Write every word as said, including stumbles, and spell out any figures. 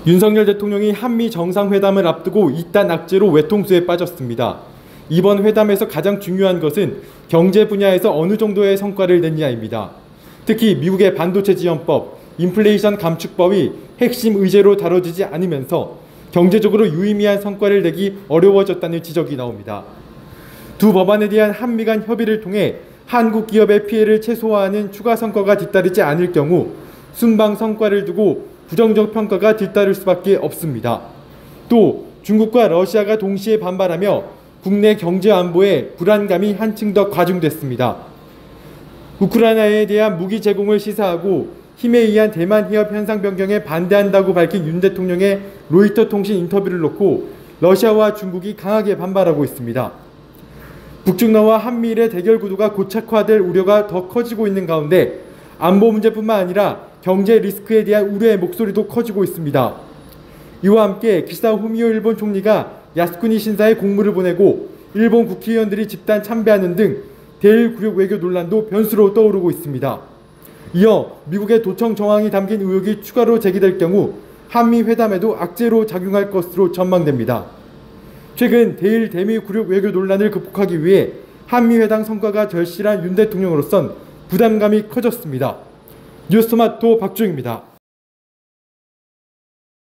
윤석열 대통령이 한미 정상회담을 앞두고 이딴 악재로 외통수에 빠졌습니다. 이번 회담에서 가장 중요한 것은 경제 분야에서 어느 정도의 성과를 냈냐입니다. 특히 미국의 반도체 지원법, 인플레이션 감축법이 핵심 의제로 다뤄지지 않으면서 경제적으로 유의미한 성과를 내기 어려워졌다는 지적이 나옵니다. 두 법안에 대한 한미 간 협의를 통해 한국 기업의 피해를 최소화하는 추가 성과가 뒤따르지 않을 경우 순방 성과를 두고 부정적 평가가 뒤따를 수밖에 없습니다. 또 중국과 러시아가 동시에 반발하며 국내 경제 안보에 불안감이 한층 더 과중됐습니다. 우크라이나에 대한 무기 제공을 시사하고 힘에 의한 대만 해협 현상 변경에 반대한다고 밝힌 윤 대통령의 로이터 통신 인터뷰를 놓고 러시아와 중국이 강하게 반발하고 있습니다. 북중러와 한미일의 대결 구도가 고착화될 우려가 더 커지고 있는 가운데 안보 문제뿐만 아니라 경제 리스크에 대한 우려의 목소리도 커지고 있습니다. 이와 함께 기시다 후미오 일본 총리가 야스쿠니 신사에 공물을 보내고 일본 국회의원들이 집단 참배하는 등 대일 굴욕 외교 논란도 변수로 떠오르고 있습니다. 이어 미국의 도청 정황이 담긴 의혹이 추가로 제기될 경우 한미 회담에도 악재로 작용할 것으로 전망됩니다. 최근 대일 대미 굴욕 외교 논란을 극복하기 위해 한미 회담 성과가 절실한 윤 대통령으로선 부담감이 커졌습니다. 뉴스토마토 박주영입니다.